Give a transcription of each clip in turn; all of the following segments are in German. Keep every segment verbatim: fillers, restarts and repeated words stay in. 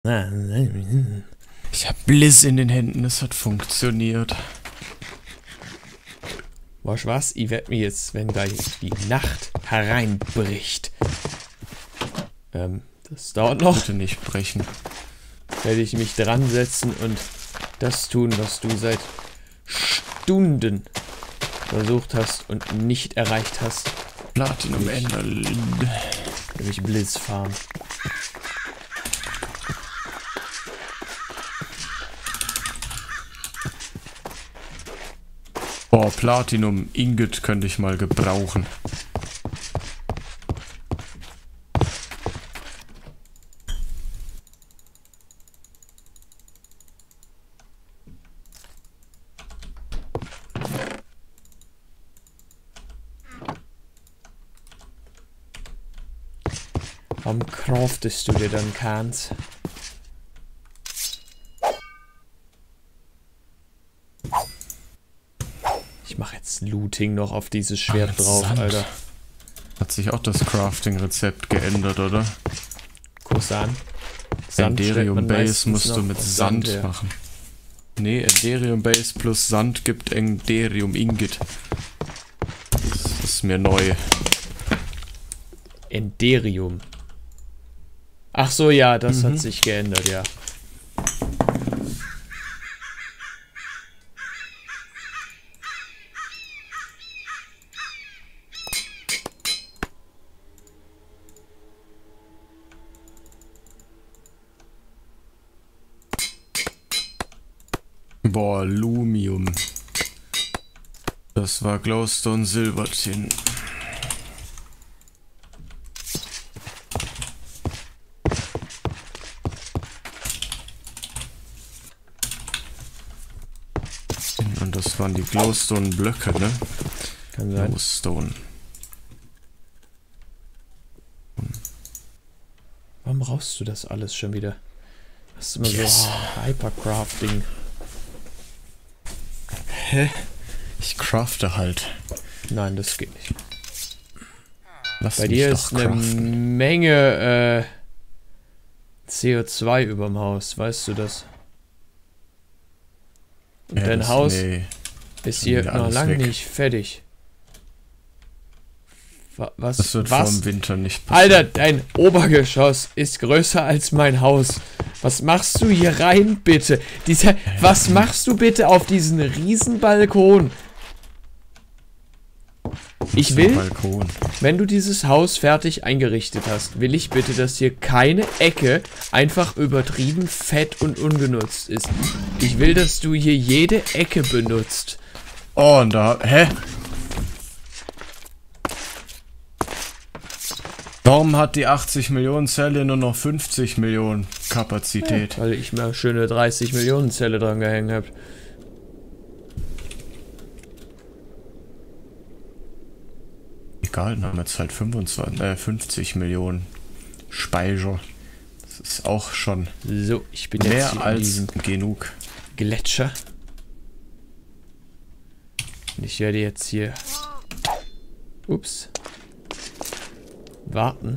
Ich hab Bliss in den Händen, es hat funktioniert. Weißt du was? Ich werde mir jetzt, wenn gleich die Nacht hereinbricht, ähm, das dauert noch, Bitte nicht brechen. werde ich mich dran setzen und das tun, was du seit Stunden versucht hast und nicht erreicht hast. Platinum Emerald. Nämlich Bliss Farm. Boah, Platinum Ingot könnte ich mal gebrauchen. Warum craftest du dir dann keins? Ich mache jetzt Looting noch auf dieses Schwert Ah, drauf, Sand. Alter. Hat sich auch das Crafting-Rezept geändert, oder? Kosan. Sand stellt Enderium man Base meistens musst du noch mit von Sand her. machen. Nee, Enderium Base plus Sand gibt Enderium Ingot. Das ist mir neu. Enderium. Ach so, ja, das Mhm. hat sich geändert, ja. Boah, Lumium. Das war Glowstone Silbertin. Und das waren die Glowstone Blöcke, ne? Kann sein. Glowstone. Warum brauchst du das alles schon wieder? Das ist immer Yes. so Hypercrafting. Hä? Ich crafte halt. Nein, das geht nicht. Lass Bei mich dir doch ist eine craften. Menge äh, C O zwei überm Haus, weißt du das? Und Ja, dein das- Haus nee. ist schon hier wieder noch alles lange weg. nicht fertig. Wa- Was? Das wird vor was? dem Winter nicht passieren. Alter, dein Obergeschoss ist größer als mein Haus. Was machst du hier rein, bitte? Dieser, was machst du bitte auf diesen riesen Balkon? Ich Zum will, Balkon. wenn du dieses Haus fertig eingerichtet hast, will ich bitte, dass hier keine Ecke einfach übertrieben fett und ungenutzt ist. Ich will, dass du hier jede Ecke benutzt. Oh, und da. Hä? Warum hat die achtzig Millionen Zelle nur noch fünfzig Millionen Kapazität? Weil ich mir schöne dreißig Millionen Zelle dran gehängt habe. Egal, dann haben wir jetzt halt fünfundzwanzig, äh, fünfzig Millionen Speicher. Das ist auch schon So, ich bin jetzt mehr hier in als diesem genug. Gletscher. Und ich werde jetzt hier... Ups. Warten.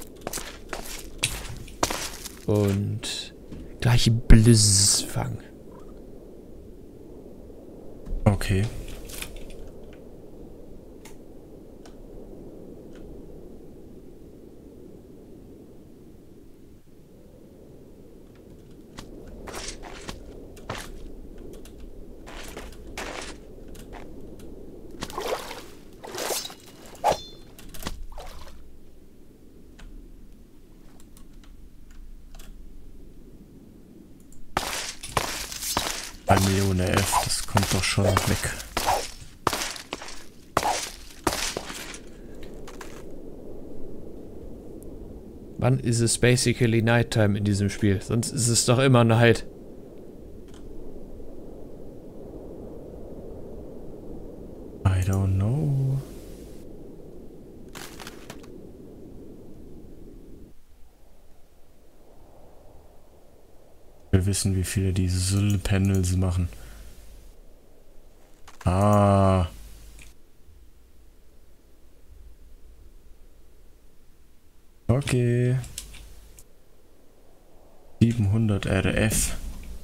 Und gleich Blizz fangen. Okay. Eine Million F, das kommt doch schon noch weg. Wann ist es basically Nighttime in diesem Spiel? Sonst ist es doch immer Night. I don't know. Wir wissen, wie viele die Syl-Panels machen. Ah. Okay. Die siebenhundert R F.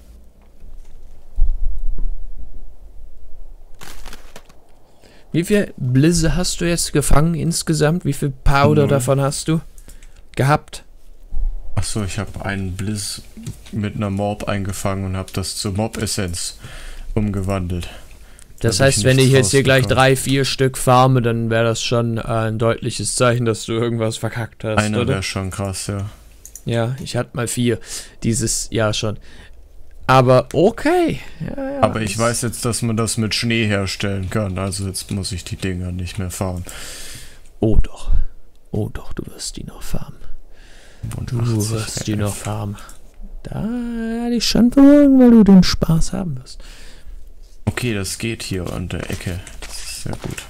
Wie viel Blisse hast du jetzt gefangen insgesamt? Wie viel Powder Null. davon hast du gehabt? Achso, ich habe einen Bliss mit einer Mob eingefangen und habe das zur Mob-Essenz umgewandelt. Das Da hab heißt, wenn ich jetzt hier gleich rausbekommen. drei, vier Stück farme, dann wäre das schon äh, ein deutliches Zeichen, dass du irgendwas verkackt hast, Einer oder? wäre schon krass, ja. Ja, ich hatte mal vier dieses Jahr schon. Aber okay. Ja, ja, Aber ich das- weiß jetzt, dass man das mit Schnee herstellen kann. Also jetzt muss ich die Dinger nicht mehr farmen. Oh doch. Oh doch, du wirst die noch farmen. Und Du achtzig wirst die R F. noch farmen. Da werde ich schon verfolgen, weil du den Spaß haben wirst. Okay, das geht hier an der Ecke. Das ist sehr gut.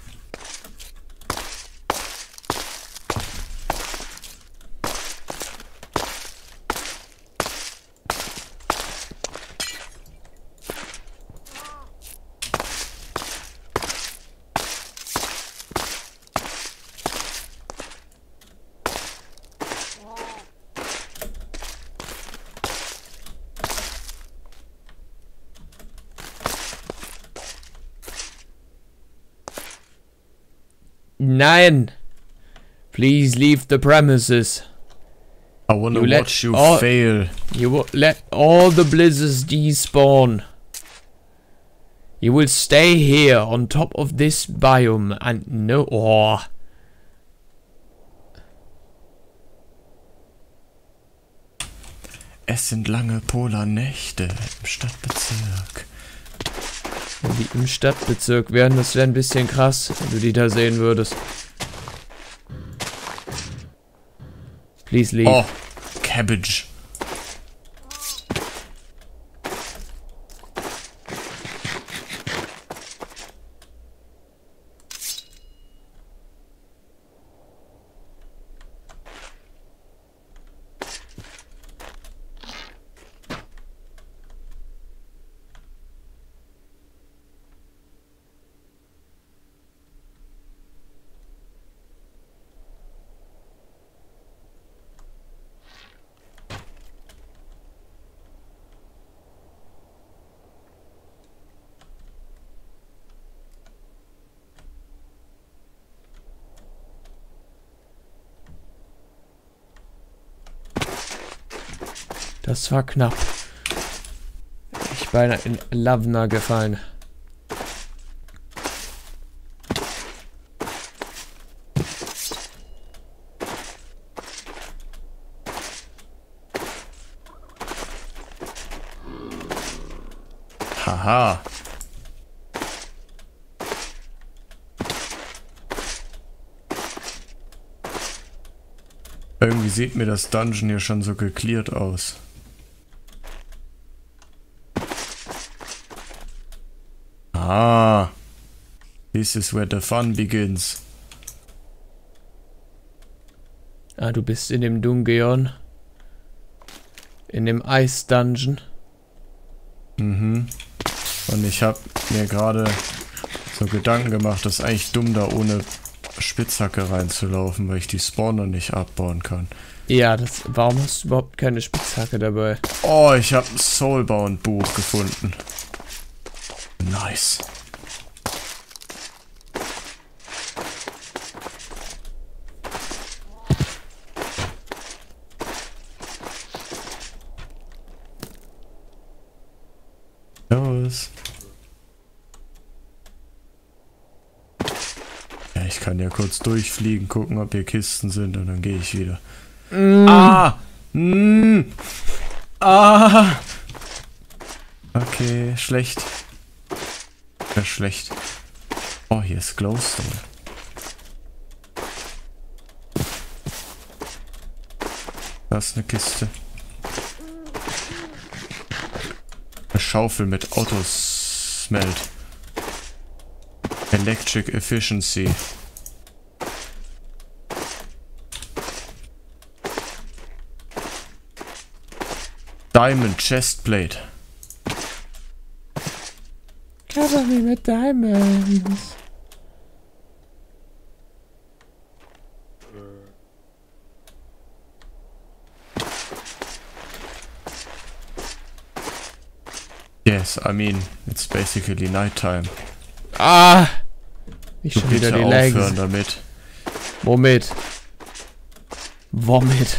Nein! Please leave the premises. I wanna You let watch you all- fail. You will let all the blizzards despawn. You will stay here on top of this biome and no... Oh. Es sind lange Polarnächte im Stadtbezirk. Wenn die im Stadtbezirk wären, das wäre ein bisschen krass, wenn du die da sehen würdest. Please leave. Oh, Cabbage. Das war knapp. Ich beinahe in Lavna gefallen. Haha. Irgendwie sieht mir das Dungeon hier schon so gecleared aus. Ah. This is where the fun begins. Ah, du bist in dem Dungeon. In dem Eis-Dungeon. Mhm. Und ich habe mir gerade so Gedanken gemacht, das ist eigentlich dumm, da ohne Spitzhacke reinzulaufen, weil ich die Spawner nicht abbauen kann. Ja, das. Warum hast du überhaupt keine Spitzhacke dabei? Oh, ich habe ein Soulbound-Buch gefunden. Nice. Los. Ja, ich kann ja kurz durchfliegen, gucken, ob hier Kisten sind und dann gehe ich wieder. Mm. Ah! Mm. Ah! Okay, schlecht. Ja, schlecht. Oh, hier ist Glowstone. Da ist eine Kiste. Eine Schaufel mit Autosmelt. Electric Efficiency. Diamond Chestplate. Cover me mit Diamonds. Yes, I mean, it's basically nighttime. Ah! Ich Du schon wieder bitte die aufhören Legs. damit. Womit? Womit?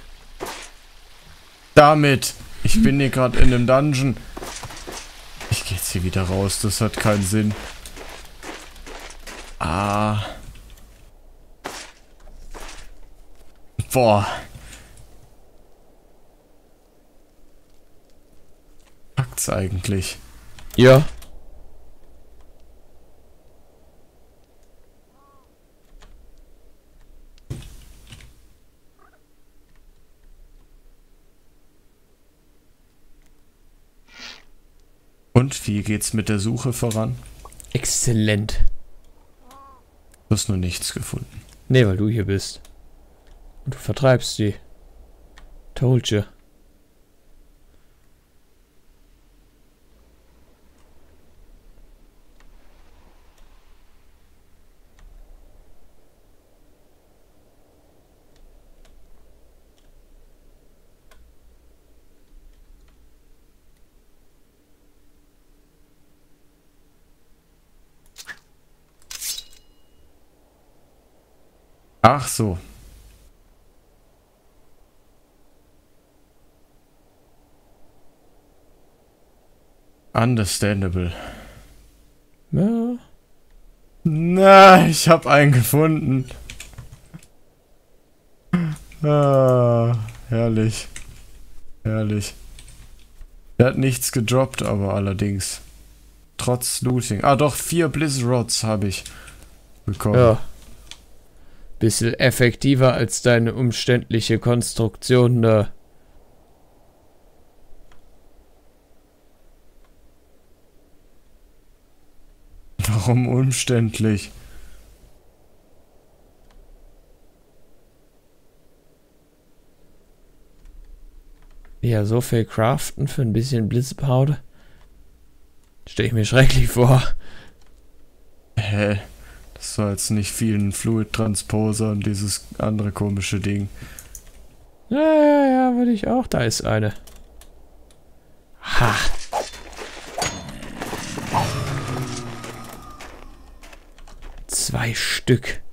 Damit! Ich bin hier gerade in einem Dungeon. Ich gehe jetzt hier wieder raus, das hat keinen Sinn. Ah. Boah. Packt's eigentlich? Ja. Und wie geht's mit der Suche voran? Exzellent. Du hast nur nichts gefunden. Nee, weil du hier bist. Und du vertreibst sie. Told you. Ach so. Understandable. Ja. Na, ich hab einen gefunden. Ah, herrlich. Herrlich. Der hat nichts gedroppt, aber allerdings. Trotz Looting. Ah doch, vier Blizzrods habe ich bekommen. Ja. Bisschen effektiver als deine umständliche Konstruktion da. Warum umständlich? Ja, so viel craften für ein bisschen Blitzpowder. Stell ich mir schrecklich vor. Hä? Das war jetzt nicht viel ein Fluid Transposer und dieses andere komische Ding. Ja, ja, ja, würde ich auch. Da ist eine. Ha! Zwei Stück.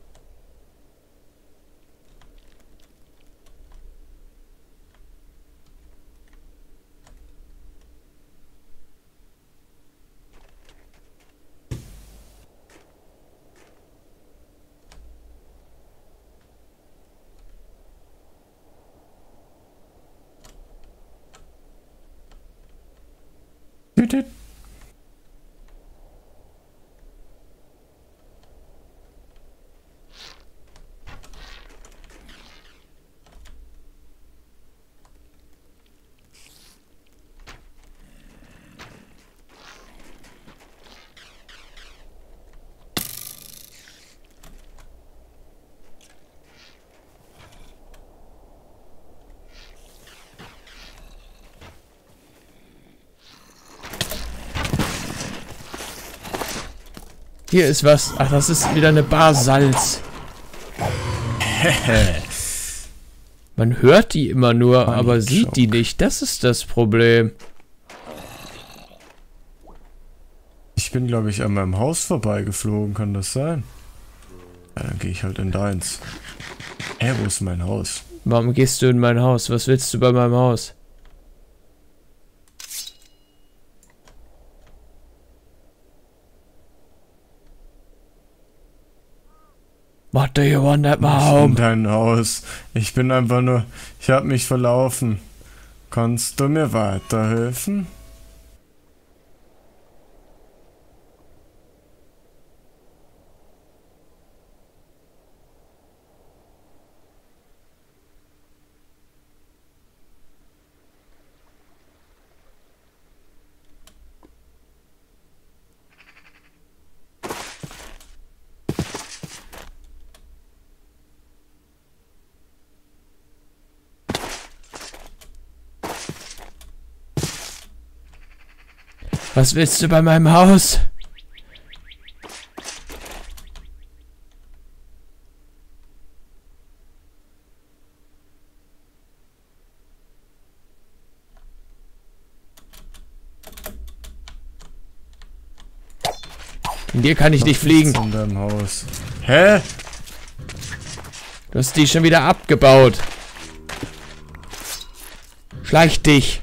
Tütüt. Hier ist was. Ach, das ist wieder eine Bar Salz. Man hört die immer nur, Funny aber sieht joke. die nicht. Das ist das Problem. Ich bin, glaube ich, an meinem Haus vorbeigeflogen, kann das sein? Ja, dann gehe ich halt in deins. Hä, wo ist mein Haus? Warum gehst du in mein Haus? Was willst du bei meinem Haus? What do you want at my In home? dein Haus. Ich bin einfach nur... Ich habe mich verlaufen. Kannst du mir weiterhelfen? Was willst du bei meinem Haus? In dir kann ich nicht fliegen. In deinem Haus. Hä? Du hast die schon wieder abgebaut. Schleich dich.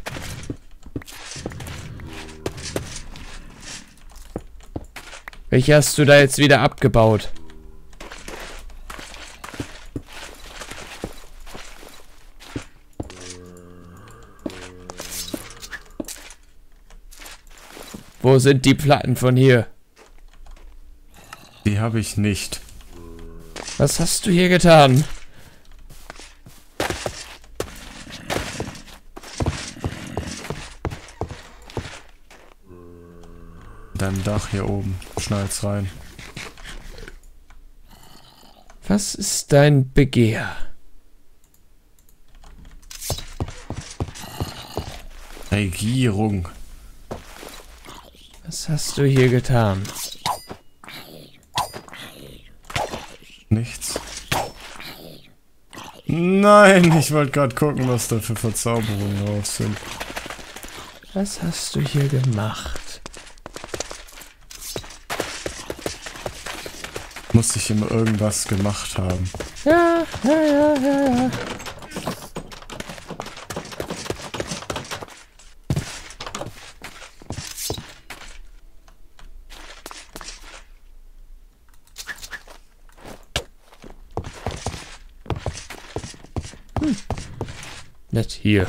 Welche hast du da jetzt wieder abgebaut? Wo sind die Platten von hier? Die habe ich nicht. Was hast du hier getan? Dein Dach hier oben. Schneid's rein. Was ist dein Begehr? Regierung. Was hast du hier getan? Nichts. Nein, ich wollte gerade gucken, was da für Verzauberungen drauf sind. Was hast du hier gemacht? Muss ich immer irgendwas gemacht haben. Ja, ja, ja, ja, ja. Hm. Nicht hier.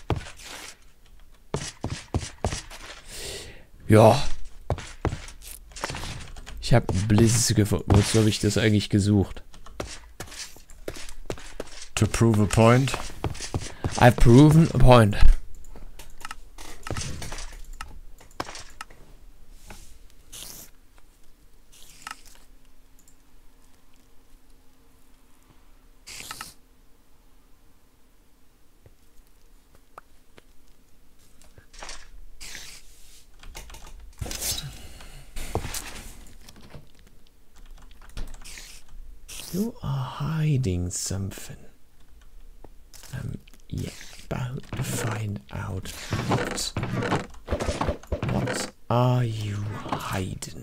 Ja. Ich habe Blizz gefunden. Wozu habe ich das eigentlich gesucht? To prove a point. I've proven a point. You are hiding something. I'm yet about to find out what. What are you hiding?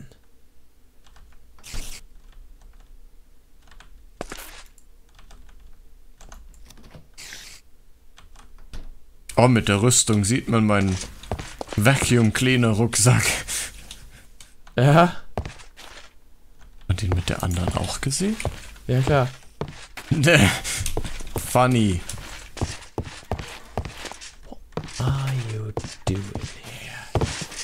Oh, mit der Rüstung sieht man meinen Vacuum Cleaner Rucksack. Ja. Und den mit der anderen auch gesehen? Ja, klar. Ne. Funny. What are you doing here?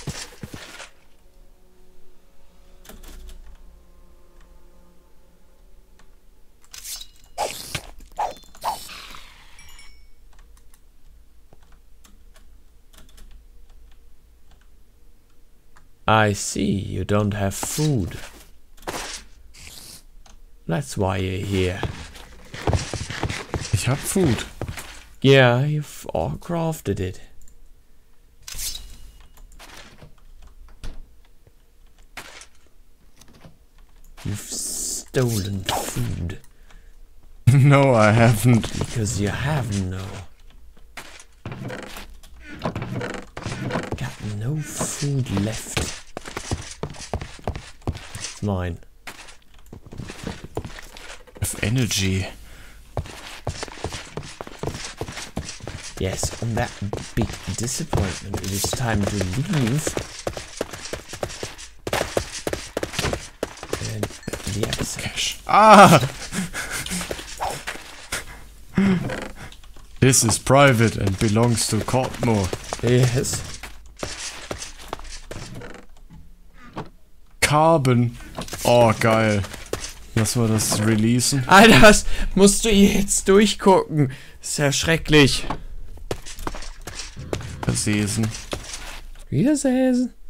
I see you don't have food. That's why you're here. Ich hab Food. Yeah, you've all crafted it. You've stolen food. No, I haven't. Because you have no. Got no food left. It's mine. Of energy. Yes, on that big disappointment, it is time to leave. And the episode. Cash. Ah! This is private and belongs to Courtmore. Yes. Carbon. Oh, geil. Lass mal das releasen. Alter, was musst du jetzt durchgucken? Ist ja schrecklich. Versesen. Wiedersehen.